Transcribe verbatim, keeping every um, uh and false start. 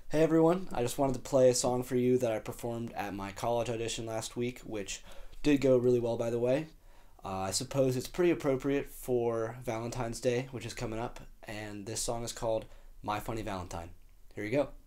Hey everyone, I just wanted to play a song for you that I performed at my college audition last week, which did go really well, by the way. Uh, I suppose it's pretty appropriate for Valentine's Day, which is coming up, and this song is called My Funny Valentine. Here you go.